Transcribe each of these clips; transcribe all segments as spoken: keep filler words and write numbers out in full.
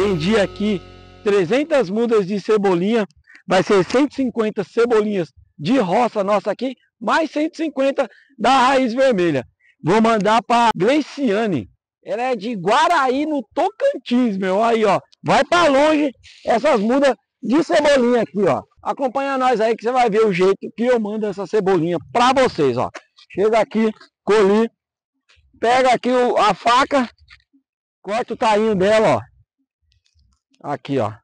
Vendi aqui trezentas mudas de cebolinha. Vai ser cento e cinquenta cebolinhas de roça nossa aqui, mais cento e cinquenta da raiz vermelha. Vou mandar para Gleiciane. Ela é de Guaraí, no Tocantins, meu. Aí, ó. Vai para longe essas mudas de cebolinha aqui, ó. Acompanha nós aí que você vai ver o jeito que eu mando essa cebolinha para vocês, ó. Chega aqui, colhi. Pega aqui o, a faca. Corta o tainho dela, ó. Aqui, ó.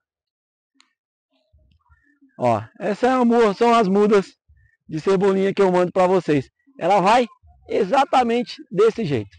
Ó, essas são as mudas de cebolinha que eu mando para vocês. Ela vai exatamente desse jeito.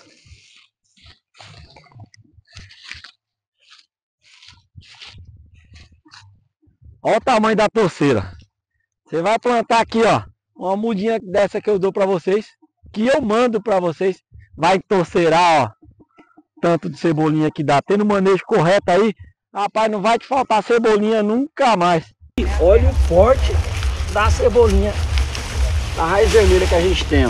Olha o tamanho da torceira. Você vai plantar aqui, ó, uma mudinha dessa que eu dou para vocês, que eu mando para vocês. Vai torceirar, ó, tanto de cebolinha que dá. Tendo o manejo correto aí, rapaz, não vai te faltar cebolinha nunca mais. Olha o porte da cebolinha da raiz vermelha que a gente tem, ó.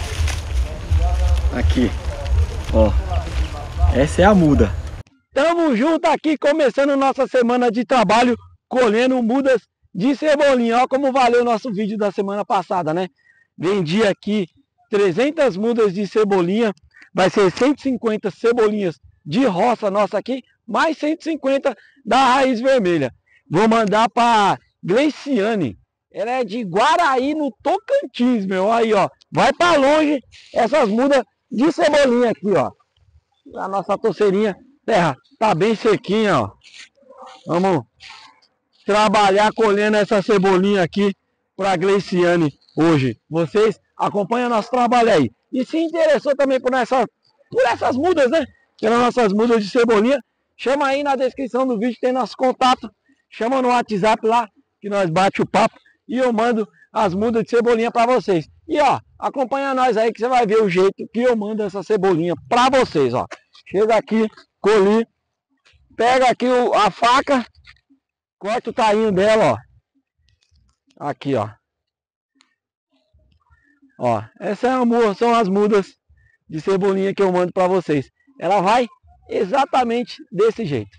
Aqui, ó. Essa é a muda. Tamo junto aqui, começando nossa semana de trabalho, colhendo mudas de cebolinha. Ó como valeu o nosso vídeo da semana passada, né? Vendi aqui trezentas mudas de cebolinha. Vai ser cento e cinquenta cebolinhas de roça nossa aqui, mais cento e cinquenta da raiz vermelha. Vou mandar para Gleiciane. Ela é de Guaraí, no Tocantins, meu. Aí, ó. Vai para longe essas mudas de cebolinha aqui, ó. A nossa torceirinha, terra, tá bem sequinha, ó. Vamos trabalhar colhendo essa cebolinha aqui para Gleiciane hoje. Vocês acompanham nosso trabalho aí. E se interessou também por, essa, por essas mudas, né? Pelas nossas mudas de cebolinha, chama aí na descrição do vídeo, tem nosso contato. Chama no WhatsApp lá, que nós bate o papo e eu mando as mudas de cebolinha para vocês. E ó, acompanha nós aí que você vai ver o jeito que eu mando essa cebolinha para vocês, ó. Chega aqui, colhi, pega aqui o, a faca, corta o tainho dela, ó. Aqui, ó. Ó, essas são as mudas de cebolinha que eu mando para vocês. Ela vai exatamente desse jeito.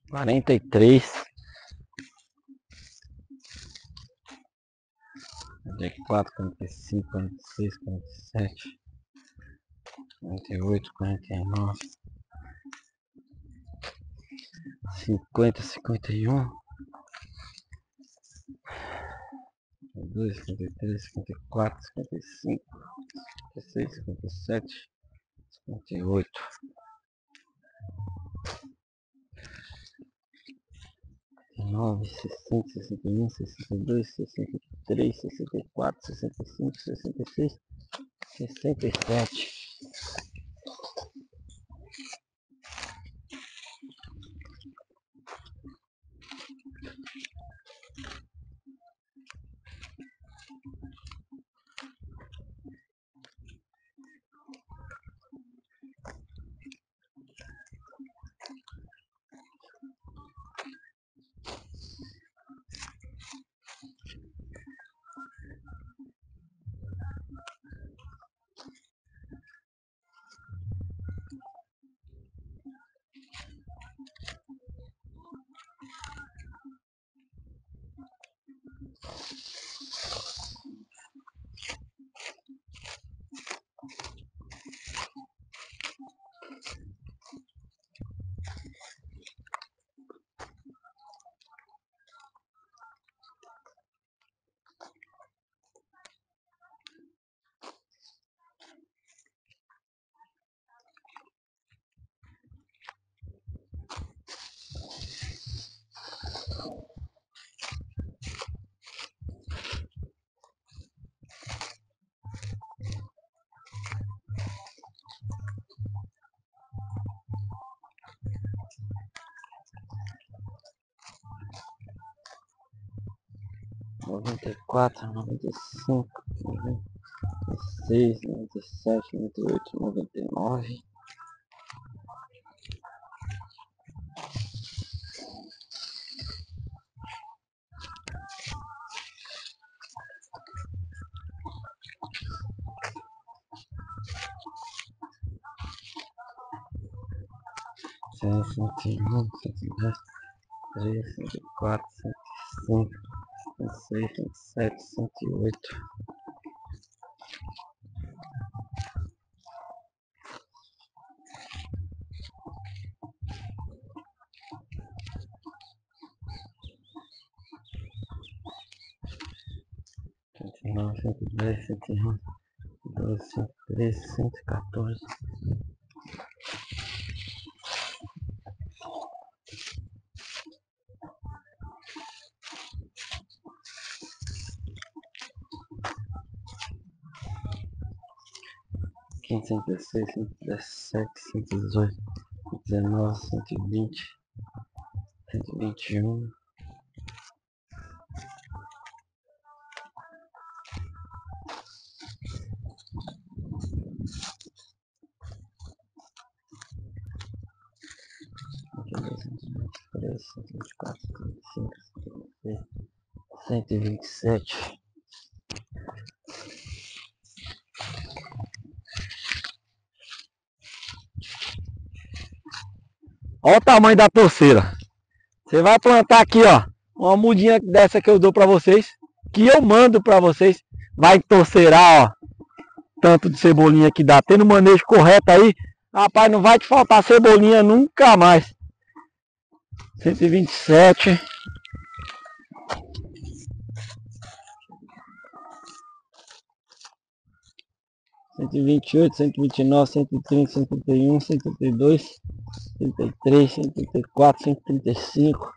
quarenta e três, quarenta e quatro, quarenta e cinco, quarenta e seis, quarenta e sete, quarenta e oito, quarenta e nove, cinquenta, cinquenta e um, cinquenta e dois, cinquenta e três, cinquenta e quatro, cinquenta e cinco, cinquenta e seis, cinquenta e sete, cinquenta e oito, nove, sessenta, sessenta e um, sessenta e dois, sessenta e três, sessenta e quatro, sessenta e cinco, sessenta e seis, sessenta e sete. Noventa e quatro, noventa e cinco, noventa e seis, noventa e sete, noventa e oito, noventa e nove, cento e um, cento e dois, três, cento e quatro, cento e cinco, cento e seis, cento e sete, cento e oito, cento e nove, cento e dez, cento e onze, doze, cento e treze, cento e quatorze, quinze, cento e dezesseis, cento e dezessete, cento e dezoito, cento e dezenove, cento e vinte, cento e vinte e um, cento e vinte e quatro, cento e vinte e cinco, cento e vinte e sete. Olha o tamanho da torceira. Você vai plantar aqui, ó, uma mudinha dessa que eu dou pra vocês, que eu mando pra vocês. Vai torceirar, ó, tanto de cebolinha que dá. Tendo o manejo correto aí, rapaz, não vai te faltar cebolinha nunca mais. cento e vinte e sete. cento e vinte e oito, cento e vinte e nove, cento e trinta, cento e trinta e um, cento e trinta e dois, cento e trinta e três, cento e trinta e quatro, cento e trinta e cinco,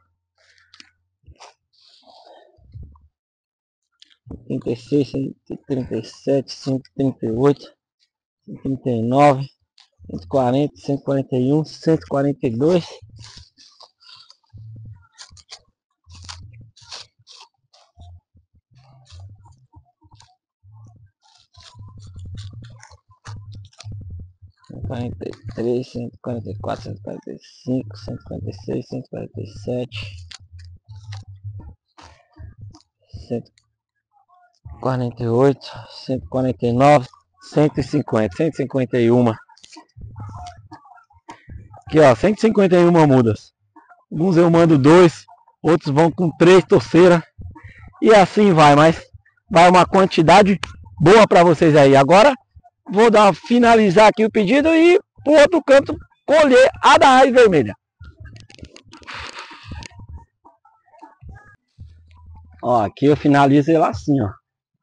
cento e trinta e seis, cento e trinta e sete, cento e trinta e oito, cento e trinta e nove, cento e quarenta, cento e quarenta e um, cento e quarenta e dois, cento e quarenta e três, cento e quarenta e quatro, cento e quarenta e cinco, cento e quarenta e seis, cento e quarenta e sete, cento e quarenta e oito, cento e quarenta e nove, cento e cinquenta, cento e cinquenta e um. Aqui, ó, cento e cinquenta e uma mudas. Alguns eu mando dois, outros vão com três torceiras. E assim vai, mas vai uma quantidade boa para vocês aí. Agora vou dar, finalizar aqui o pedido e pro outro canto colher a da raiz vermelha. Ó, aqui eu finalizo ele assim, ó.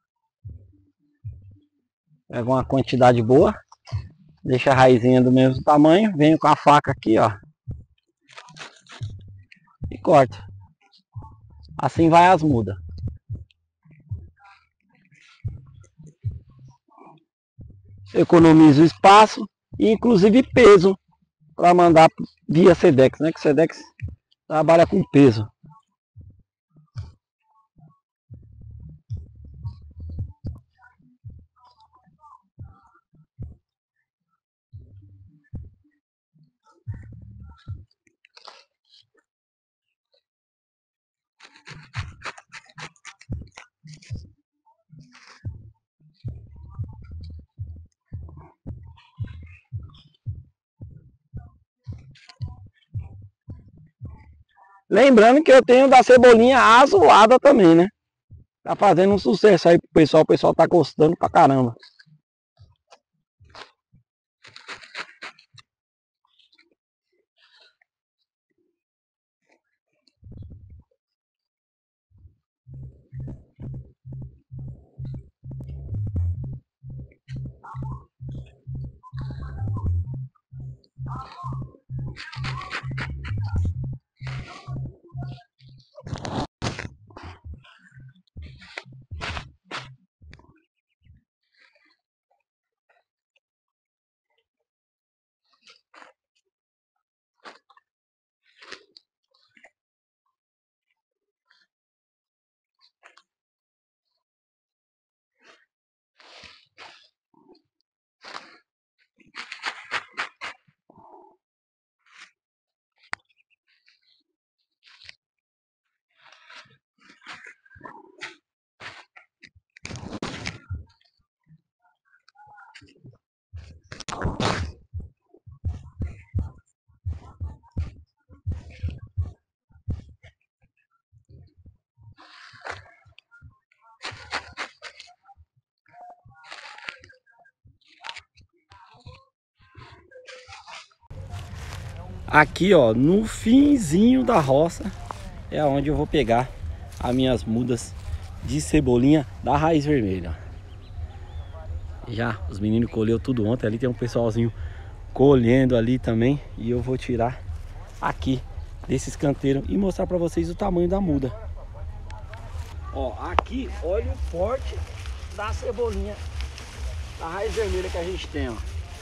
Pego uma quantidade boa, deixa a raizinha do mesmo tamanho, venho com a faca aqui, ó, e corto. Assim vai as mudas. Economizo espaço e inclusive peso para mandar via Sedex, né? Que o Sedex trabalha com peso. Lembrando que eu tenho da cebolinha azulada também, né? Tá fazendo um sucesso aí pro pessoal, o pessoal tá gostando pra caramba. Aqui, ó, no finzinho da roça é onde eu vou pegar as minhas mudas de cebolinha da raiz vermelha. Já os meninos colheu tudo ontem, ali tem um pessoalzinho colhendo ali também, e eu vou tirar aqui desse canteiro e mostrar para vocês o tamanho da muda. Ó, aqui, olha o porte da cebolinha da raiz vermelha que a gente tem, ó.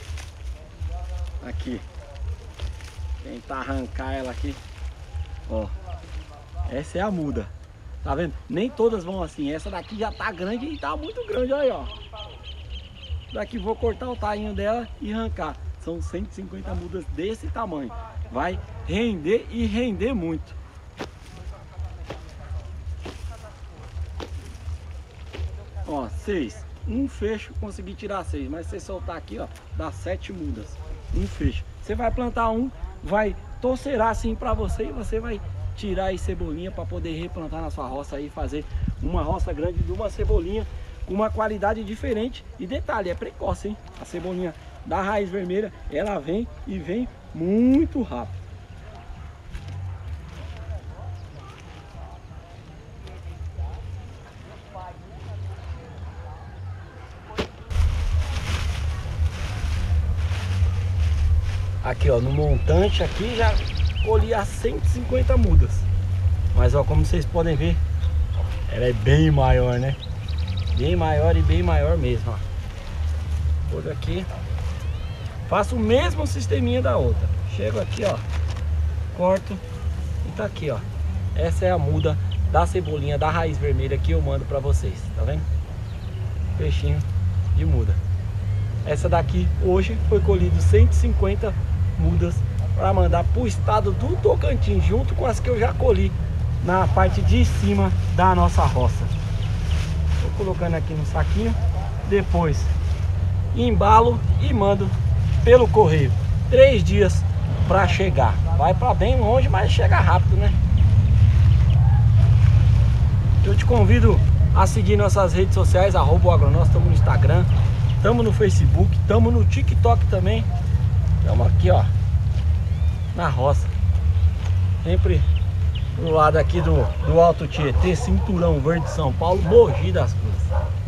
Aqui. Tentar arrancar ela aqui, ó. Essa é a muda, tá vendo? Nem todas vão assim. Essa daqui já tá grande e tá muito grande aí, ó. Daqui vou cortar o tainho dela e arrancar. São cento e cinquenta mudas desse tamanho. Vai render e render muito. Ó, seis. Um fecho, consegui tirar seis. Mas se você soltar aqui, ó, dá sete mudas. Um fecho. Você vai plantar um, vai torcerar assim pra você e você vai tirar aí cebolinha para poder replantar na sua roça aí, fazer uma roça grande de uma cebolinha com uma qualidade diferente. E detalhe, é precoce, hein? A cebolinha da raiz vermelha, ela vem e vem muito rápido. Aqui, ó, no montante aqui já colhi as cento e cinquenta mudas. Mas ó, como vocês podem ver, ela é bem maior, né? Bem maior e bem maior mesmo, ó. Por aqui. Faço o mesmo sisteminha da outra. Chego aqui, ó, corto e tá aqui, ó. Essa é a muda da cebolinha da raiz vermelha que eu mando pra vocês, tá vendo? Peixinho de muda. Essa daqui hoje foi colhido cento e cinquenta mudas para mandar para o estado do Tocantins, junto com as que eu já colhi na parte de cima da nossa roça. Vou colocando aqui no saquinho, depois embalo e mando pelo correio. Três dias pra chegar. Vai pra bem longe, mas chega rápido, né? Eu te convido a seguir nossas redes sociais, arroba o agronóstico. Estamos no Instagram, estamos no Facebook, estamos no TikTok também. Estamos aqui, ó, na roça, sempre do lado aqui do, do Alto Tietê, Cinturão Verde de São Paulo, Mogi das Cruzes.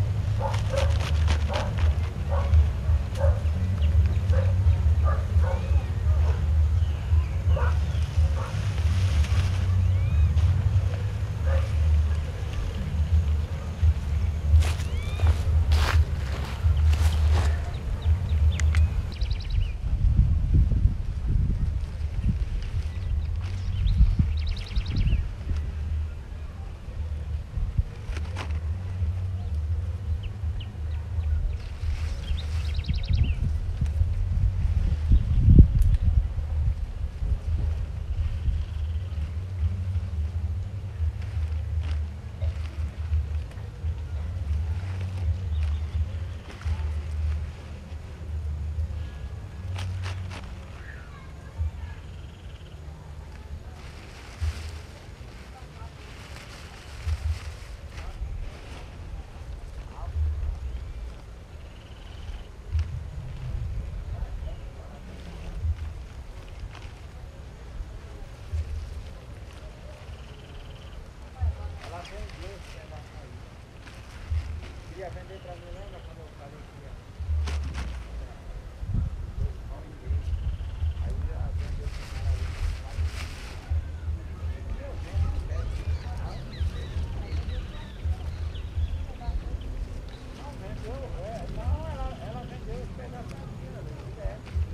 Queria vender pra mim, lembra quando eu falei que ia? Aí já vendeu pro cara aí. Eu vendo, não vendeu, é, não, ela, ela vendeu os pedaços aqui, né? É.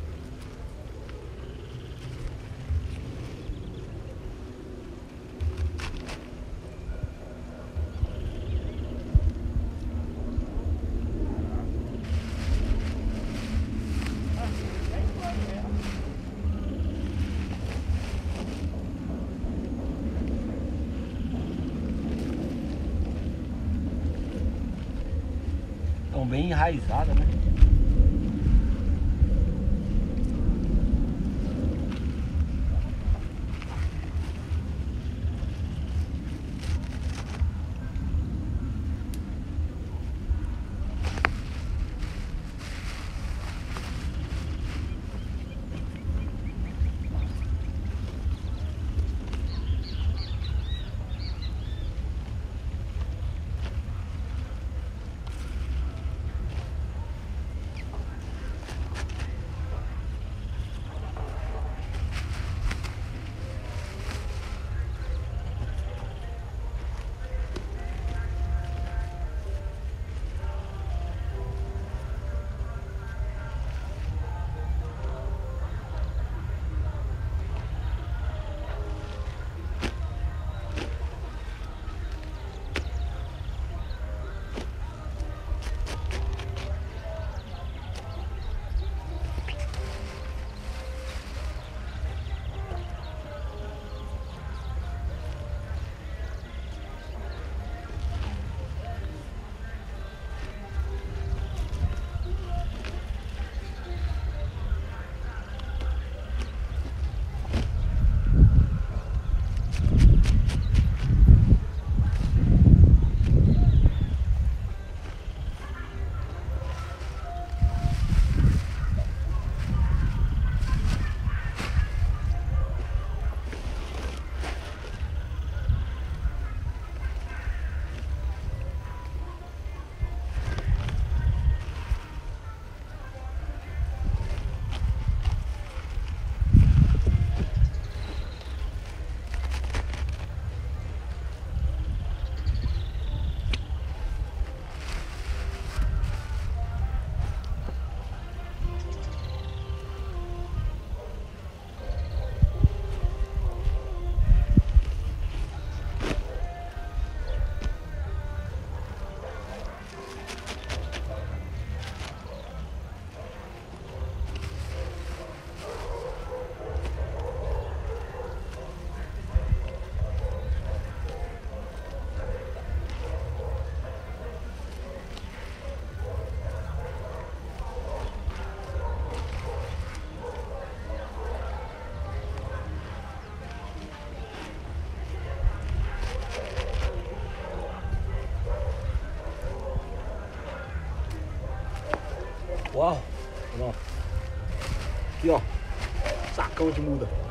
Estão bem enraizadas, né? Uau! Ó. Aqui, ó. Sacão de muda.